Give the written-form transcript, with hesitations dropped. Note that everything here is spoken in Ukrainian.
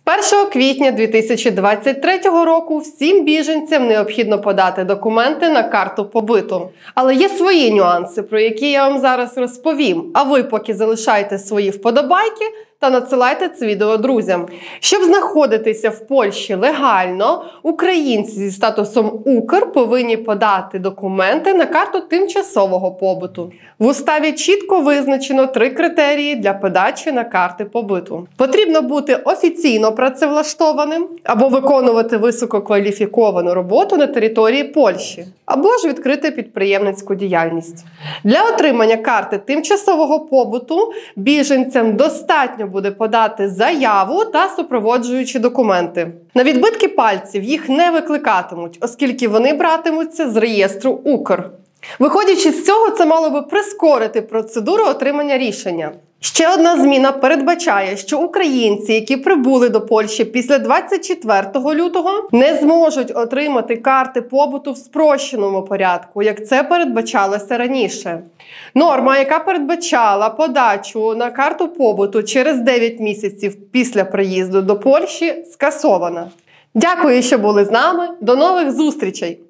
1 квітня 2023 року всім біженцям необхідно подати документи на карту побиту. Але є свої нюанси, про які я вам зараз розповім, а ви поки залишайте свої вподобайки та надсилайте це відео друзям. Щоб знаходитися в Польщі легально, українці зі статусом УКР повинні подати документи на карту тимчасового побуту. В уставі чітко визначено 3 критерії для подачі на карти побиту. Потрібно бути офіційно працевлаштованим, або виконувати висококваліфіковану роботу на території Польщі, або ж відкрити підприємницьку діяльність. Для отримання карти тимчасового побуту біженцям достатньо буде подати заяву та супроводжуючі документи. На відбитки пальців їх не викликатимуть, оскільки вони братимуться з реєстру УКР. Виходячи з цього, це мало би прискорити процедуру отримання рішення. Ще одна зміна передбачає, що українці, які прибули до Польщі після 24 лютого, не зможуть отримати карти побуту в спрощеному порядку, як це передбачалося раніше. Норма, яка передбачала подачу на карту побуту через 9 місяців після приїзду до Польщі, скасована. Дякую, що були з нами. До нових зустрічей!